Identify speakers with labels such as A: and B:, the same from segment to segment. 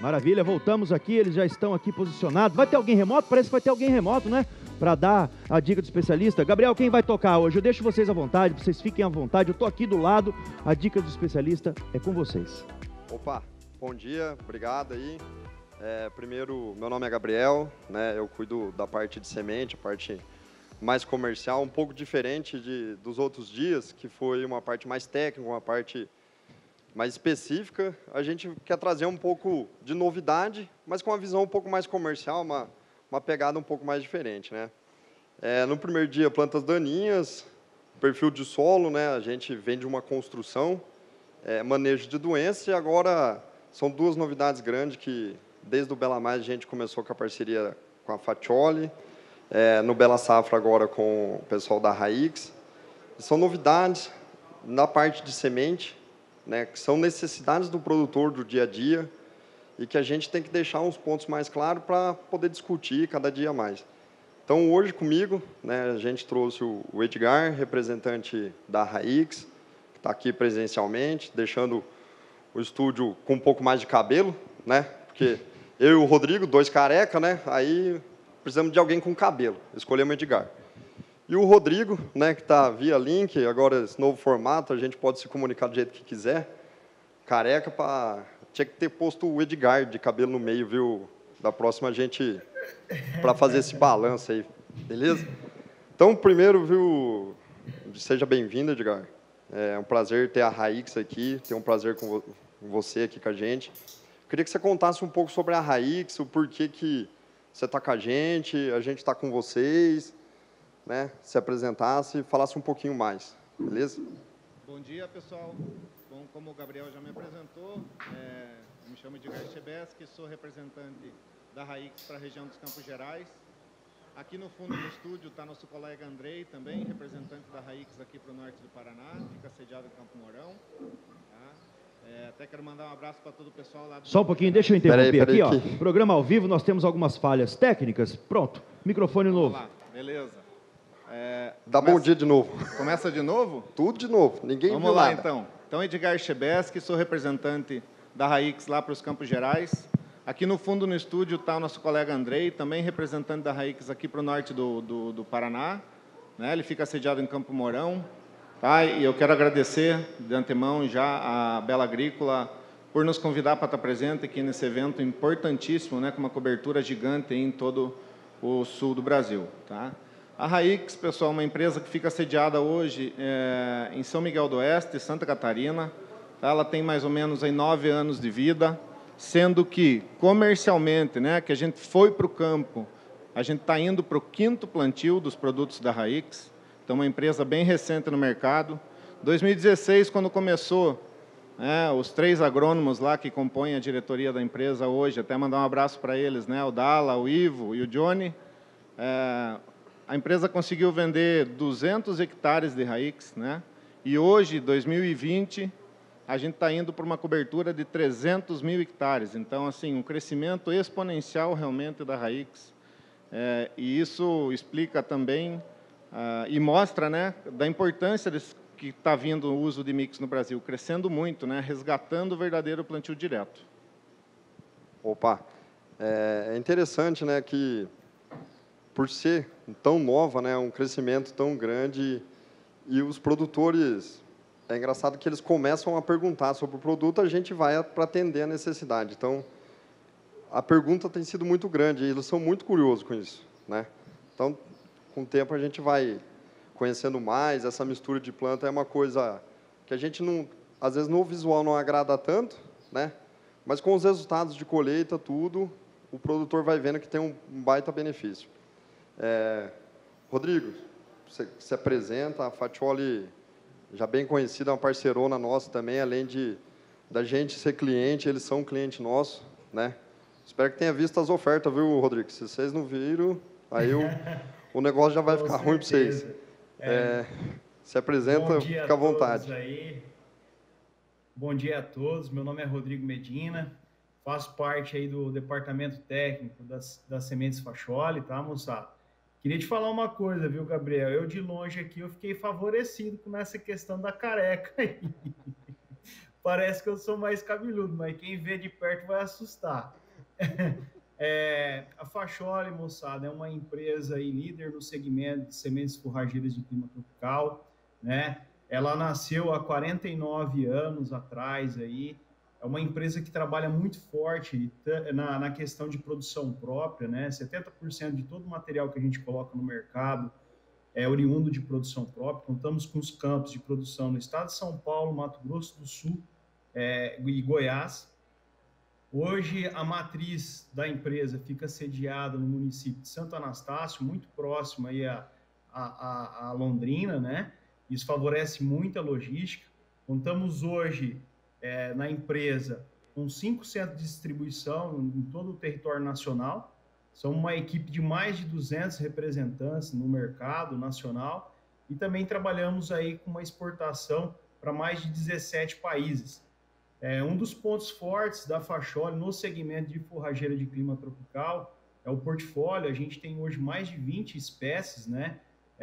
A: Maravilha, voltamos aqui, eles já estão aqui posicionados. Vai ter alguém remoto? Parece que vai ter alguém remoto, né? Para dar a dica do especialista. Gabriel, quem vai tocar hoje? Eu deixo vocês à vontade, vocês fiquem à vontade. Eu tô aqui do lado, a dica do especialista é com vocês.
B: Opa, bom dia, obrigado aí. Primeiro, meu nome é Gabriel, né? Eu cuido da parte de semente, a parte mais comercial, um pouco diferente dos outros dias, que foi uma parte mais técnica, uma parte mais específica. A gente quer trazer um pouco de novidade, mas com uma visão um pouco mais comercial, uma pegada um pouco mais diferente, né? No primeiro dia, plantas daninhas, perfil de solo, né? A gente vem de uma construção, manejo de doença, e agora são duas novidades grandes que, desde o Bela Mais, a gente começou com a parceria com a Fatioli, no Bela Safra agora com o pessoal da Raix. São novidades na parte de semente, né, que são necessidades do produtor do dia a dia e que a gente tem que deixar uns pontos mais claros para poder discutir cada dia mais. Então, hoje comigo, né, a gente trouxe o Edgar, representante da Raix, que está aqui presencialmente, deixando o estúdio com um pouco mais de cabelo, né, porque eu e o Rodrigo, dois careca, né, aí precisamos de alguém com cabelo, escolhemos o Edgar. E o Rodrigo, né, que está via link, agora esse novo formato, a gente pode se comunicar do jeito que quiser. Careca, tinha que ter posto o Edgar de cabelo no meio, viu? Da próxima a gente, para fazer esse balanço aí, beleza? Então, primeiro, viu, seja bem-vindo, Edgar. É um prazer ter a Raix aqui, ter um prazer com você aqui com a gente. Queria que você contasse um pouco sobre a Raix, o porquê que você está com a gente está com vocês, né, se apresentasse e falasse um pouquinho mais, beleza?
C: Bom dia, pessoal. Bom, como o Gabriel já me apresentou, me chamo Edgar Chebeski, sou representante da Raix para a região dos Campos Gerais. Aqui no fundo do estúdio está nosso colega Andrei, também representante da Raix aqui para o norte do Paraná, fica sediado em Campo Mourão. Tá? Até quero mandar um abraço para todo o pessoal lá do...
A: Só um pouquinho, deixa eu interromper
B: aqui.
A: Ó. Programa ao vivo, nós temos algumas falhas técnicas. Pronto, microfone novo.
C: Vamos lá, beleza.
B: Dá bom dia de novo.
C: Começa de novo?
B: Tudo de novo, ninguém
C: Vamos
B: viu
C: lá,
B: nada.
C: então. Então, Edgar Chebeski, sou representante da Raix lá para os Campos Gerais. Aqui no fundo, no estúdio, está o nosso colega Andrei, também representante da Raix aqui para o norte do Paraná. Né? Ele fica sediado em Campo Mourão. Tá? E eu quero agradecer de antemão já a Bela Agrícola por nos convidar para estar presente aqui nesse evento importantíssimo, né? Com uma cobertura gigante em todo o sul do Brasil. Tá? A Raix, pessoal, é uma empresa que fica sediada hoje em São Miguel do Oeste, Santa Catarina. Tá? Ela tem mais ou menos aí 9 anos de vida, sendo que, comercialmente, né, que a gente foi para o campo, a gente está indo para o 5º plantio dos produtos da Raix. Então, uma empresa bem recente no mercado. 2016, quando começou, os 3 agrônomos lá que compõem a diretoria da empresa hoje, até mandar um abraço para eles, né, o Dala, o Ivo e o Johnny, a empresa conseguiu vender 200 hectares de Raix, né? E hoje, 2020, a gente está indo para uma cobertura de 300 mil hectares. Então, assim, um crescimento exponencial realmente da Raix. E isso explica também e mostra, né, da importância que está vindo o uso de mix no Brasil, crescendo muito, né, resgatando o verdadeiro plantio direto.
B: Opa, é interessante, né, que por ser tão nova, né, um crescimento tão grande, e os produtores, é engraçado que eles começam a perguntar sobre o produto, a gente vai para atender a necessidade. Então, a pergunta tem sido muito grande, e eles são muito curiosos com isso, né? Então, com o tempo, a gente vai conhecendo mais, essa mistura de planta é uma coisa que a gente, não, às vezes, no visual não agrada tanto, né? Mas com os resultados de colheita, tudo, o produtor vai vendo que tem um baita benefício. Rodrigo, você se apresenta, a Fatioli, já bem conhecida, é uma parceirona nossa também, além da gente ser cliente, eles são cliente nosso, né? Espero que tenha visto as ofertas, viu, Rodrigo? Se vocês não viram, aí o negócio já vai ficar ruim para vocês. Se apresenta, fica à vontade.
D: Aí. Bom dia a todos, meu nome é Rodrigo Medina, faço parte aí do departamento técnico das sementes Fatioli, tá, moçada? Queria te falar uma coisa, viu, Gabriel? Eu, de longe aqui, eu fiquei favorecido com essa questão da careca aí. Parece que eu sou mais cabeludo, mas quem vê de perto vai assustar. A Facholi, moçada, é uma empresa aí, líder no segmento de sementes forrageiras de clima tropical, né? Ela nasceu há 49 anos atrás aí. É uma empresa que trabalha muito forte na questão de produção própria, né? 70% de todo o material que a gente coloca no mercado é oriundo de produção própria. Contamos com os campos de produção no estado de São Paulo, Mato Grosso do Sul e Goiás. Hoje, a matriz da empresa fica sediada no município de Santo Anastácio, muito próximo aí a Londrina, né? Isso favorece muito a logística. Contamos hoje na empresa com 5 centros de distribuição em todo o território nacional. São uma equipe de mais de 200 representantes no mercado nacional e também trabalhamos aí com uma exportação para mais de 17 países. Um dos pontos fortes da Facholi no segmento de forrageira de clima tropical é o portfólio. A gente tem hoje mais de 20 espécies, né,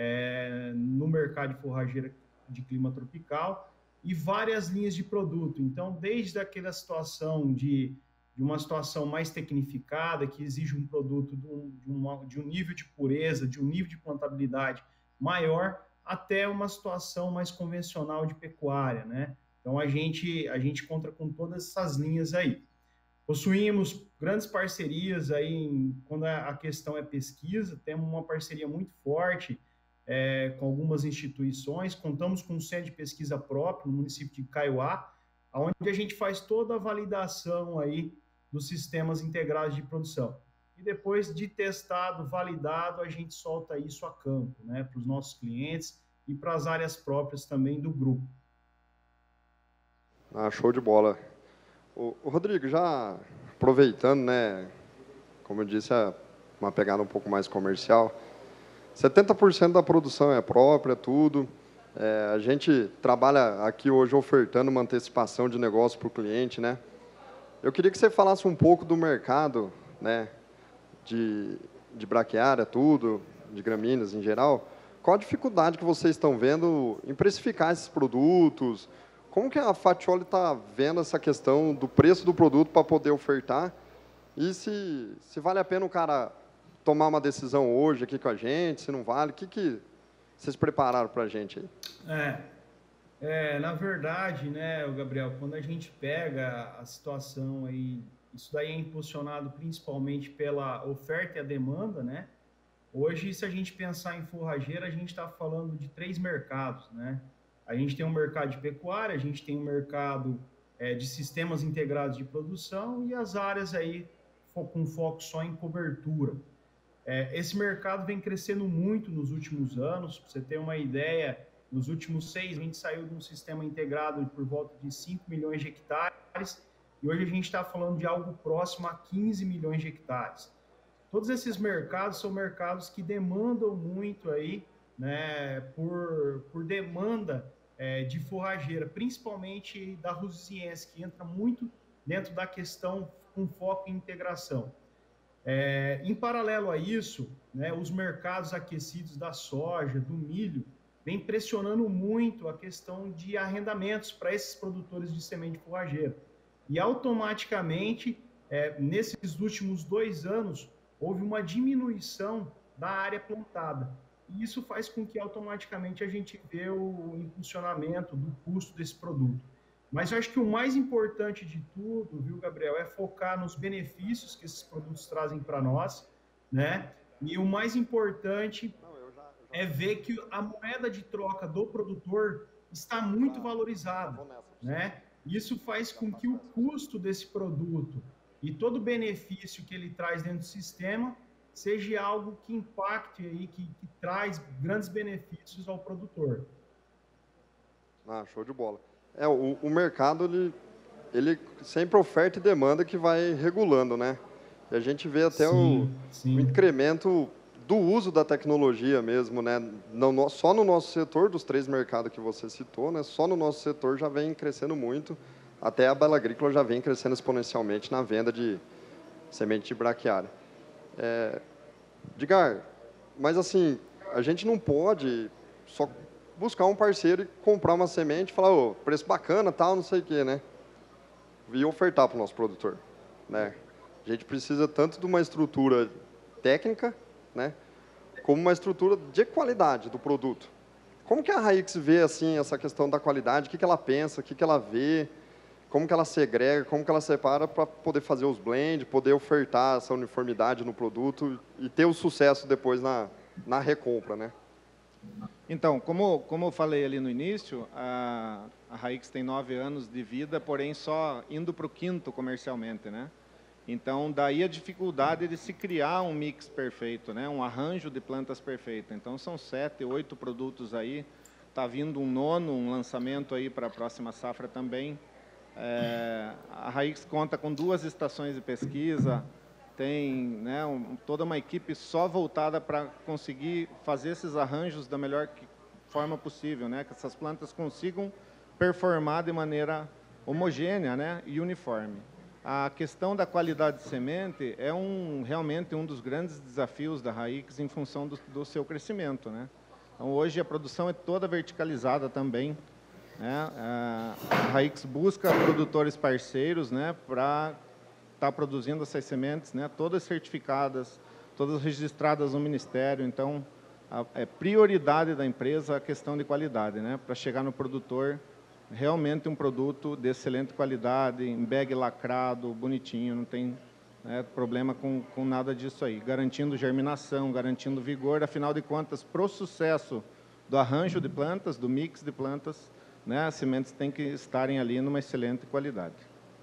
D: no mercado de forrageira de clima tropical e várias linhas de produto. Então, desde aquela situação de uma situação mais tecnificada, que exige um produto de um nível de pureza, de um nível de plantabilidade maior, até uma situação mais convencional de pecuária, né? Então, a gente conta com todas essas linhas aí. Possuímos grandes parcerias aí, quando a questão é pesquisa, temos uma parceria muito forte com algumas instituições, contamos com um centro de pesquisa próprio no município de Kaiowá, onde a gente faz toda a validação aí dos sistemas integrados de produção. E depois de testado, validado, a gente solta isso a campo, né, para os nossos clientes e para as áreas próprias também do grupo.
B: Show de bola. O Rodrigo, já aproveitando, né, como eu disse, uma pegada um pouco mais comercial, 70% da produção é própria, tudo. A gente trabalha aqui hoje ofertando uma antecipação de negócio para o cliente, né? Eu queria que você falasse um pouco do mercado, né, de braquiária, tudo, de gramíneas em geral. Qual a dificuldade que vocês estão vendo em precificar esses produtos? Como que a Facholi está vendo essa questão do preço do produto para poder ofertar? E se vale a pena o cara tomar uma decisão hoje aqui com a gente, se não vale, o que vocês prepararam para a gente aí?
D: Na verdade, né, Gabriel, quando a gente pega a situação aí, isso daí é impulsionado principalmente pela oferta e a demanda, né? Hoje, se a gente pensar em forrageira, a gente está falando de 3 mercados, né? A gente tem um mercado de pecuária, a gente tem um mercado de sistemas integrados de produção e as áreas aí com foco só em cobertura. Esse mercado vem crescendo muito nos últimos anos. Para você ter uma ideia, nos últimos 6, a gente saiu de um sistema integrado por volta de 5 milhões de hectares e hoje a gente está falando de algo próximo a 15 milhões de hectares. Todos esses mercados são mercados que demandam muito aí, né, por demanda de forrageira, principalmente da Rusiense, que entra muito dentro da questão com foco em integração. Em paralelo a isso, né, os mercados aquecidos da soja, do milho, vem pressionando muito a questão de arrendamentos para esses produtores de semente forrageira. E automaticamente, nesses últimos 2 anos, houve uma diminuição da área plantada. E isso faz com que automaticamente a gente vê o impulsionamento do custo desse produto. Mas eu acho que o mais importante de tudo, viu, Gabriel, é focar nos benefícios que esses produtos trazem para nós, né? E o mais importante é ver que a moeda de troca do produtor está muito valorizada, né? Isso faz com que o custo desse produto e todo o benefício que ele traz dentro do sistema seja algo que impacte aí, que traz grandes benefícios ao produtor.
B: Show de bola. O mercado, ele sempre oferta e demanda que vai regulando, né? E a gente vê até o incremento do uso da tecnologia mesmo, né? Só no nosso setor, dos 3 mercados que você citou, né? Só no nosso setor já vem crescendo muito, até a Bela Agrícola já vem crescendo exponencialmente na venda de semente de braquiária. Edgar, mas assim, a gente não pode só buscar um parceiro e comprar uma semente e falar, preço bacana, tal, não sei o quê, né? e ofertar para o nosso produtor, né? A gente precisa tanto de uma estrutura técnica, né, como uma estrutura de qualidade do produto. Como que a Raíx vê assim essa questão da qualidade? O que ela pensa? O que ela vê? Como que ela segrega? Como que ela separa para poder fazer os blends, poder ofertar essa uniformidade no produto e ter o sucesso depois na recompra, né?
C: Então, como eu falei ali no início, a Raíx tem 9 anos de vida, porém só indo para o 5º comercialmente, né? Então, daí a dificuldade de se criar um mix perfeito, né? Um arranjo de plantas perfeito. Então, são 7, 8 produtos aí. Está vindo um 9º, um lançamento aí para a próxima safra também. A Raíx conta com 2 estações de pesquisa, tem, né, toda uma equipe só voltada para conseguir fazer esses arranjos da melhor forma possível, né? Que essas plantas consigam performar de maneira homogênea, né, e uniforme. A questão da qualidade de semente é realmente um dos grandes desafios da Raíx em função do seu crescimento, né? Então, hoje a produção é toda verticalizada também, né? A Raíx busca produtores parceiros, né, para estar produzindo essas sementes, né, todas certificadas, todas registradas no Ministério. Então, é prioridade da empresa a questão de qualidade, né, para chegar no produtor realmente um produto de excelente qualidade, em bag lacrado, bonitinho, não tem, né, problema com nada disso aí, garantindo germinação, garantindo vigor. Afinal de contas, para o sucesso do arranjo de plantas, do mix de plantas, né, as sementes têm que estarem ali numa excelente qualidade.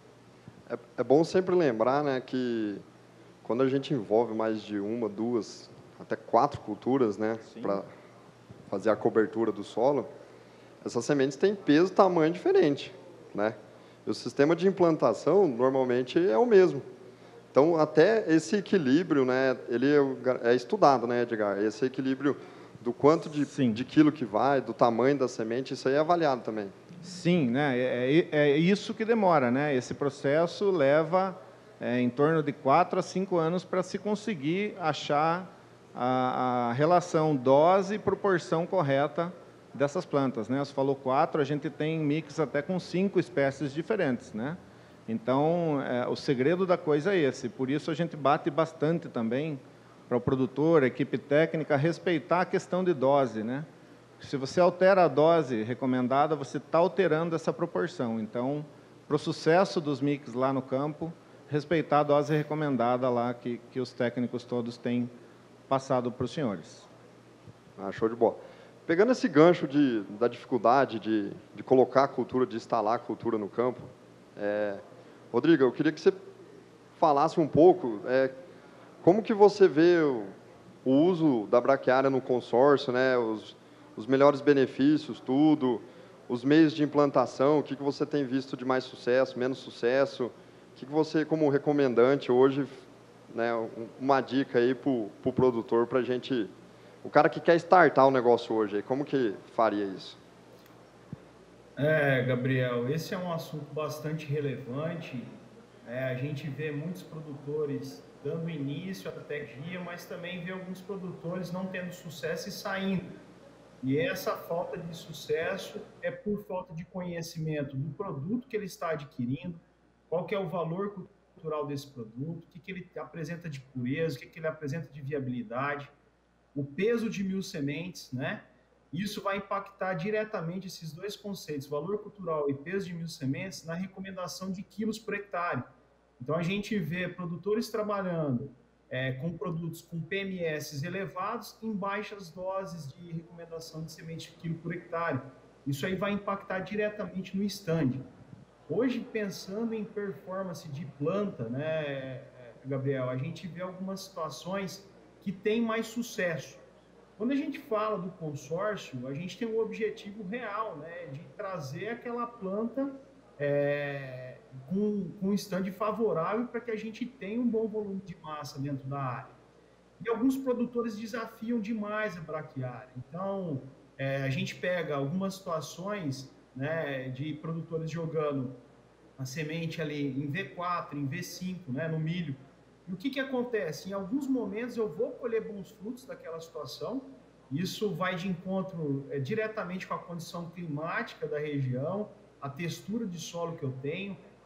B: É bom sempre lembrar, né, que quando a gente envolve mais de 1, 2, até 4 culturas, né, para fazer a cobertura do solo, essas sementes têm peso e tamanho diferente, né? E o sistema de implantação normalmente é o mesmo. Então, até esse equilíbrio, né, ele é estudado, né, Edgar? Esse equilíbrio do quanto de quilo que vai, do tamanho da semente, isso aí é avaliado também.
C: Sim, né? É isso que demora, né? Esse processo leva em torno de 4 a 5 anos para se conseguir achar a relação dose e proporção correta dessas plantas, né? Você falou 4, a gente tem mix até com 5 espécies diferentes, né? Então, o segredo da coisa é esse. Por isso a gente bate bastante também para o produtor, a equipe técnica, respeitar a questão de dose, né? Se você altera a dose recomendada, você está alterando essa proporção. Então, para o sucesso dos mix lá no campo, respeitar a dose recomendada lá que os técnicos todos têm passado para os senhores.
B: Show de bola. Pegando esse gancho da dificuldade de colocar a cultura, de instalar a cultura no campo, Rodrigo, eu queria que você falasse um pouco como que você vê o uso da braquiária no consórcio, né, os melhores benefícios, tudo, os meios de implantação, o que você tem visto de mais sucesso, menos sucesso, o que você, como recomendante hoje, né, uma dica aí para o produtor, para a gente, o cara que quer startar o negócio hoje, como que faria isso?
D: Gabriel, esse é um assunto bastante relevante. A gente vê muitos produtores dando início à tecnologia, mas também vê alguns produtores não tendo sucesso e saindo. E essa falta de sucesso é por falta de conhecimento do produto que ele está adquirindo, qual que é o valor cultural desse produto, o que ele apresenta de pureza, o que ele apresenta de viabilidade, o peso de 1000 sementes, né? Isso vai impactar diretamente esses dois conceitos, valor cultural e peso de 1000 sementes, na recomendação de quilos por hectare. Então, a gente vê produtores trabalhando com produtos com PMS elevados em baixas doses de recomendação de semente de quilo por hectare. Isso aí vai impactar diretamente no stand. Hoje, pensando em performance de planta, né, Gabriel, a gente vê algumas situações que têm mais sucesso. Quando a gente fala do consórcio, a gente tem um objetivo real, né, de trazer aquela planta com um stand favorável para que a gente tenha um bom volume de massa dentro da área. E alguns produtores desafiam demais a braquiária. Então, a gente pega algumas situações, né, de produtores jogando a semente ali em V4, em V5, né, no milho. E o que acontece? Em alguns momentos eu vou colher bons frutos daquela situação. Isso vai de encontro diretamente com a condição climática da região, a textura de solo que eu tenho,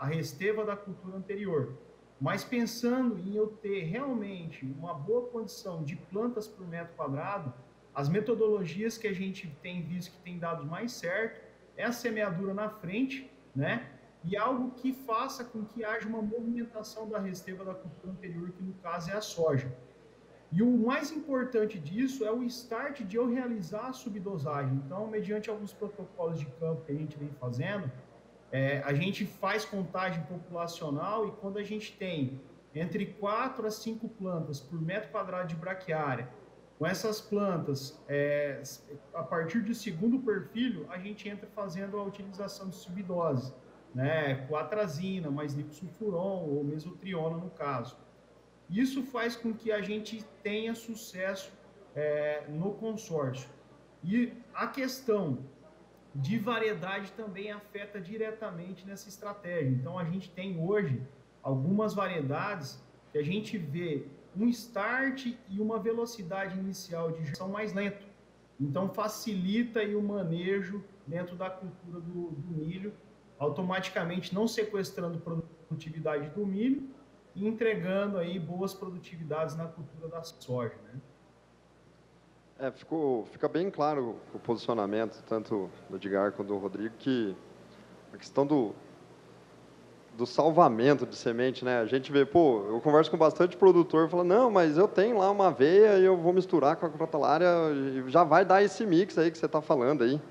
D: a resteva da cultura anterior. Mas pensando em eu ter realmente uma boa condição de plantas por metro quadrado, as metodologias que a gente tem visto que tem dado mais certo é a semeadura na frente, né? E algo que faça com que haja uma movimentação da resteva da cultura anterior, que no caso é a soja. E o mais importante disso é o start de eu realizar a subdosagem. Então, mediante alguns protocolos de campo que a gente vem fazendo, a gente faz contagem populacional, e quando a gente tem entre 4 a 5 plantas por metro quadrado de braquiária, com essas plantas, a partir do segundo perfil, a gente entra fazendo a utilização de subdoses, né? Com atrazina, mais liposulfuron ou mesotriona no caso. Isso faz com que a gente tenha sucesso no consórcio. E a questão de variedade também afeta diretamente nessa estratégia. Então, a gente tem hoje algumas variedades que a gente vê um start e uma velocidade inicial de geração mais lento. Então, facilita aí o manejo dentro da cultura do milho, automaticamente não sequestrando produtividade do milho e entregando aí boas produtividades na cultura da soja, né?
B: Fica bem claro o posicionamento, tanto do Edgar quanto do Rodrigo, que a questão do salvamento de semente, né? A gente vê, eu converso com bastante produtor, fala, não, mas eu tenho lá uma aveia e eu vou misturar com a crotalária e já vai dar esse mix aí que você está falando aí.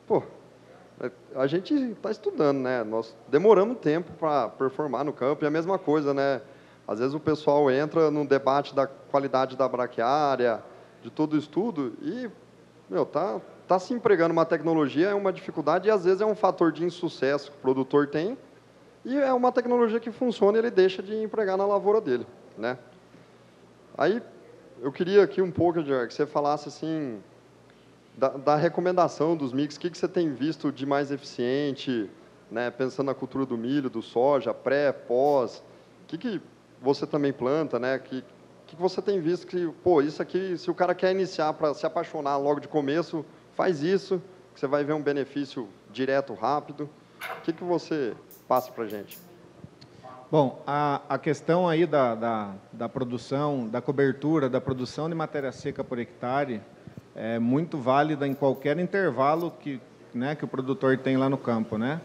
B: A gente está estudando, né? Nós demoramos tempo para performar no campo, e a mesma coisa, né? Às vezes o pessoal entra num debate da qualidade da braquiária, de todo o estudo, e, tá se empregando uma tecnologia, é uma dificuldade, e às vezes é um fator de insucesso que o produtor tem, e é uma tecnologia que funciona e ele deixa de empregar na lavoura dele, né? Aí, eu queria aqui um pouco, Edgar, que você falasse assim, da recomendação dos mix, o que você tem visto de mais eficiente, né, pensando na cultura do milho, do soja, pré, pós, o que você também planta, né, que você tem visto que, isso aqui, se o cara quer iniciar para se apaixonar logo de começo, faz isso, que você vai ver um benefício direto, rápido. O que você passa para a gente?
C: Bom, a questão aí da produção, da cobertura, da produção de matéria seca por hectare é muito válida em qualquer intervalo que o produtor tem lá no campo, né?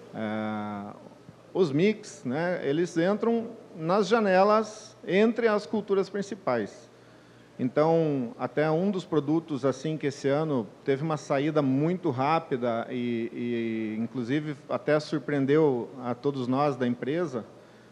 C: Os mix, né, eles entram nas janelas entre as culturas principais. Então, até um dos produtos assim que esse ano teve uma saída muito rápida e inclusive até surpreendeu a todos nós da empresa,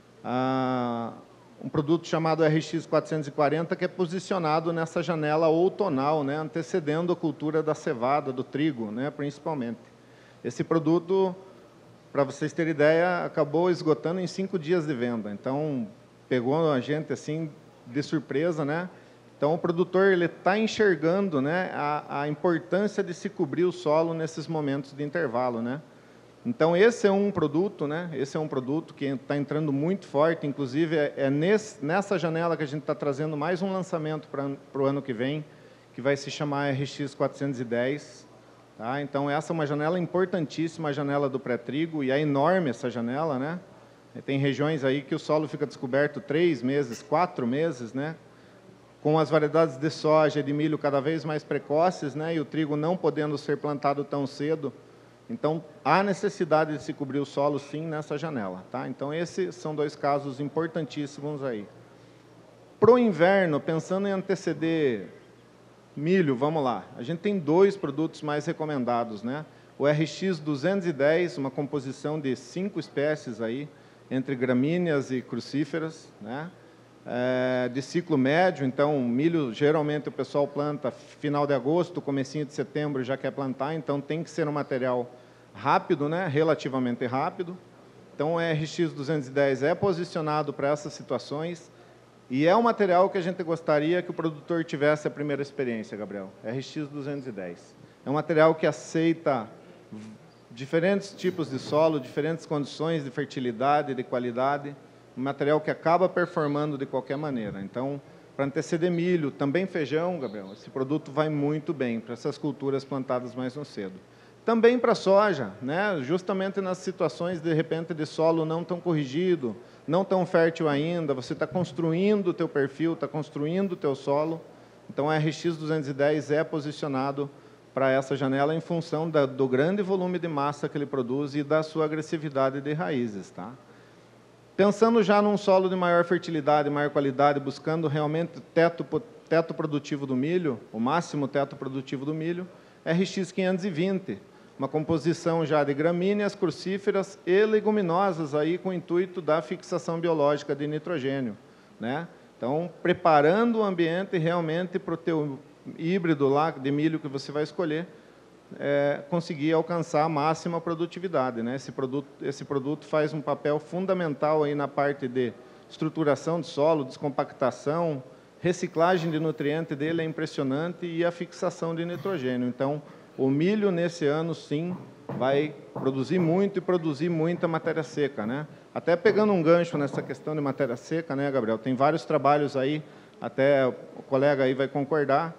C: um produto chamado RX 440, que é posicionado nessa janela outonal, né, antecedendo a cultura da cevada, do trigo, né, principalmente. Esse produto, para vocês terem ideia, acabou esgotando em 5 dias de venda. Então, pegou a gente assim de surpresa, né? Então, o produtor ele está enxergando, né, a importância de se cobrir o solo nesses momentos de intervalo, né? Então, esse é um produto, né? Esse é um produto que está entrando muito forte. Inclusive, nessa janela que a gente está trazendo mais um lançamento para o ano que vem, que vai se chamar RX 410. Tá? Então, essa é uma janela importantíssima, a janela do pré-trigo, e é enorme essa janela, né? Tem regiões aí que o solo fica descoberto 3 meses, 4 meses, né? Com as variedades de soja e de milho cada vez mais precoces, né? E o trigo não podendo ser plantado tão cedo. Então, há necessidade de se cobrir o solo, sim, nessa janela. Tá? Então, esses são 2 casos importantíssimos aí. Para o inverno, pensando em anteceder milho, vamos lá. A gente tem 2 produtos mais recomendados, né? O RX 210, uma composição de 5 espécies aí, entre gramíneas e crucíferas, né? De ciclo médio. Então, milho, geralmente, o pessoal planta final de agosto, comecinho de setembro, já quer plantar, então tem que ser um material rápido, né? Relativamente rápido. Então, o RX 210 é posicionado para essas situações e é um material que a gente gostaria que o produtor tivesse a primeira experiência, Gabriel. RX 210. É um material que aceita diferentes tipos de solo, diferentes condições de fertilidade, de qualidade, um material que acaba performando de qualquer maneira. Então, para anteceder milho, também feijão, Gabriel, esse produto vai muito bem para essas culturas plantadas mais no cedo. Também para a soja, né? Justamente nas situações, de repente, de solo não tão corrigido, não tão fértil ainda, você está construindo o teu perfil, está construindo o teu solo. Então, a RX 210 é posicionado para essa janela em função do grande volume de massa que ele produz e da sua agressividade de raízes. Tá? Pensando já num solo de maior fertilidade, maior qualidade, buscando realmente teto produtivo do milho, o máximo teto produtivo do milho, RX 520, uma composição já de gramíneas, crucíferas e leguminosas, aí, com o intuito da fixação biológica de nitrogênio. Né? Então, preparando o ambiente realmente para o teu híbrido lá de milho que você vai escolher, conseguir alcançar a máxima produtividade. Né? Esse produto faz um papel fundamental aí na parte de estruturação de solo, descompactação, reciclagem de nutriente dele é impressionante e a fixação de nitrogênio. Então, o milho, nesse ano, sim, vai produzir muito e produzir muita matéria seca. Né? Até pegando um gancho nessa questão de matéria seca, né, Gabriel? Tem vários trabalhos aí, até o colega aí vai concordar,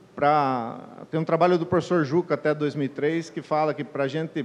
C: tem um trabalho do professor Juca, até 2003, que fala que para a gente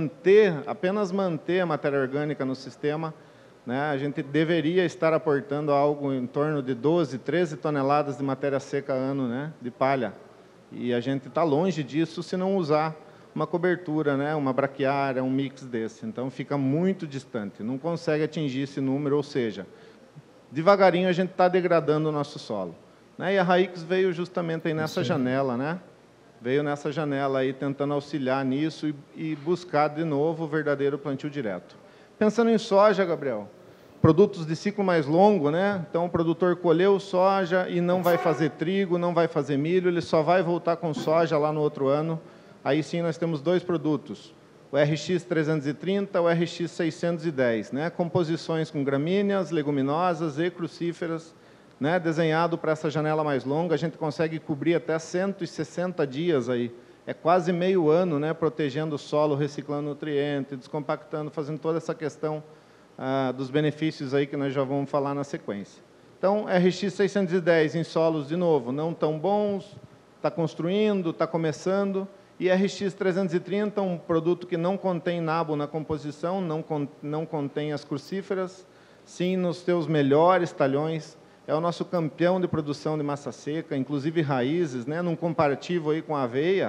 C: apenas manter a matéria orgânica no sistema, né, a gente deveria estar aportando algo em torno de 12, 13 toneladas de matéria seca ano, né, de palha. E a gente está longe disso se não usar uma cobertura, né, uma braquiária, um mix desse. Então, fica muito distante, não consegue atingir esse número, ou seja, devagarinho a gente está degradando o nosso solo. Né? E a Raíx veio justamente aí nessa janela, né? Veio nessa janela aí tentando auxiliar nisso e buscar de novo o verdadeiro plantio direto. Pensando em soja, Gabriel, produtos de ciclo mais longo, né? Então o produtor colheu soja e não vai fazer trigo, não vai fazer milho, ele só vai voltar com soja lá no outro ano. Aí sim nós temos dois produtos, o RX 330 e o RX 610, né? Composições com gramíneas, leguminosas e crucíferas, né, desenhado para essa janela mais longa, a gente consegue cobrir até 160 dias aí. É quase meio ano, né, protegendo o solo, reciclando nutrientes, descompactando, fazendo toda essa questão dos benefícios aí que nós já vamos falar na sequência. Então, RX 610 em solos, de novo, não tão bons, está construindo, está começando, e RX 330, um produto que não contém nabo na composição, não contém as crucíferas, sim nos seus melhores talhões. É o nosso campeão de produção de massa seca, inclusive raízes, né? Num comparativo aí com a aveia,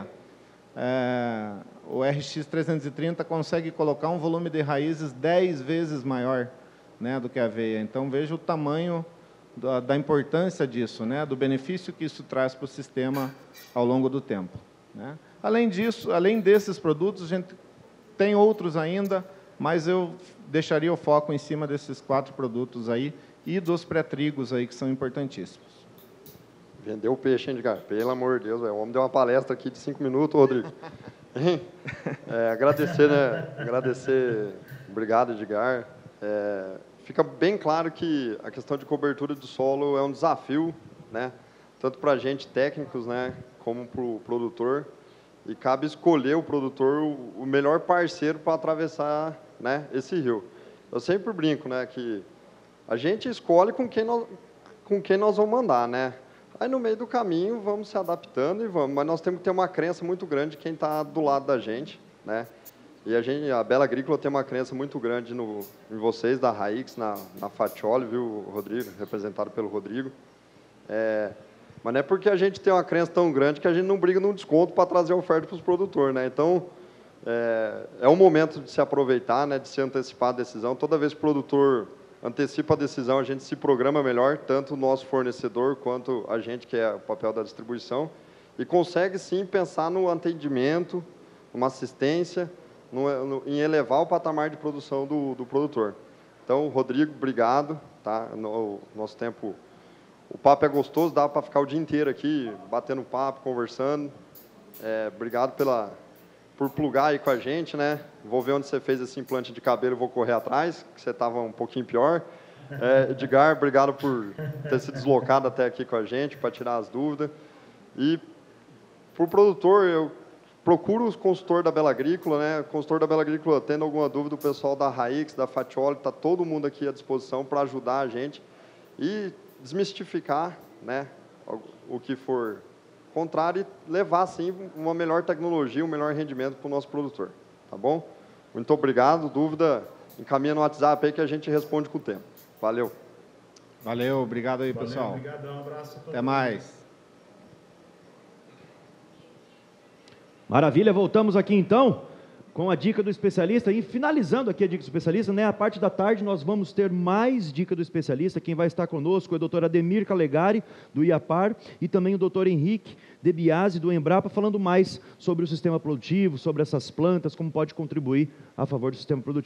C: o RX 330 consegue colocar um volume de raízes 10 vezes maior, né, do que a aveia. Então, veja o tamanho da importância disso, né, do benefício que isso traz para o sistema ao longo do tempo. Né? Além disso, além desses produtos, a gente tem outros ainda, mas eu deixaria o foco em cima desses 4 produtos aí, e dos pré-trigos aí, que são importantíssimos.
B: Vendeu o peixe, hein, Edgar? Pelo amor de Deus, o homem deu uma palestra aqui de 5 minutos, Rodrigo. Agradecer, né? Agradecer, obrigado, Edgar. Fica bem claro que a questão de cobertura do solo é um desafio, né? Tanto para a gente, técnicos, né, como para o produtor. E cabe escolher o produtor o melhor parceiro para atravessar, né, esse rio. Eu sempre brinco, né, que a gente escolhe com quem nós vamos andar, né? Aí, no meio do caminho, vamos se adaptando e vamos. Mas nós temos que ter uma crença muito grande de quem está do lado da gente, né? E a Bela Agrícola tem uma crença muito grande em vocês, da Raíx, na Fatioli, viu, Rodrigo? Representado pelo Rodrigo. Mas não é porque a gente tem uma crença tão grande que a gente não briga num desconto para trazer oferta para os produtores, né? Então, é um momento de se aproveitar, né? De se antecipar a decisão. Toda vez que o produtor antecipa a decisão, a gente se programa melhor, tanto o nosso fornecedor quanto a gente, que é o papel da distribuição, e consegue, sim, pensar no atendimento, numa assistência, em elevar o patamar de produção do produtor. Então, Rodrigo, obrigado. Tá? No nosso tempo, o papo é gostoso, dá para ficar o dia inteiro aqui, batendo papo, conversando. Obrigado por plugar aí com a gente, né? Vou ver onde você fez esse implante de cabelo, vou correr atrás, que você estava um pouquinho pior. Edgar, obrigado por ter se deslocado até aqui com a gente, para tirar as dúvidas. E, para o produtor, eu procuro o consultor da Bela Agrícola, né? O consultor da Bela Agrícola, tendo alguma dúvida, o pessoal da Raíx, da Fatioli, está todo mundo aqui à disposição para ajudar a gente e desmistificar, né, o que for contrário e levar, sim, uma melhor tecnologia, um melhor rendimento para o nosso produtor. Tá bom? Muito obrigado. Dúvida, encaminha no WhatsApp aí que a gente responde com o tempo. Valeu.
C: Valeu, obrigado aí, pessoal.
D: Obrigadão, um abraço a todos.
C: Até mais.
A: Maravilha, voltamos aqui então com a dica do especialista e finalizando aqui a dica do especialista, né? A parte da tarde nós vamos ter mais dica do especialista. Quem vai estar conosco é o doutor Ademir Calegari, do IAPAR, e também o doutor Henrique De Biasi, do Embrapa, falando mais sobre o sistema produtivo, sobre essas plantas, como pode contribuir a favor do sistema produtivo.